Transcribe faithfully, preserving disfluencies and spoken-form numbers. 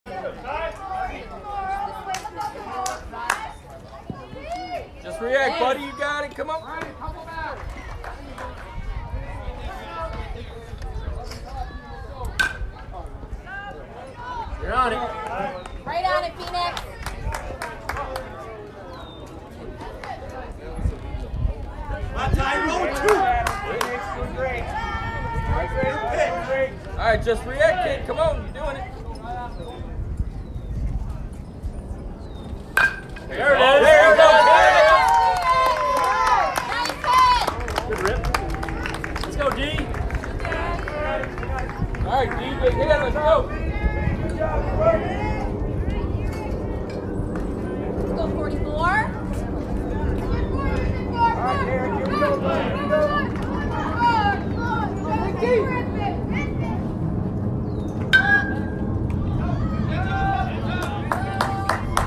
Just react, buddy. You got it. Come on. You're on it. Right on it, Phoenix. My time, roll two. All right, just react, kid. Come on. You're doing it. There it is. There you go. Good rip. Let's go, D. All right, D, big hit. Let's go.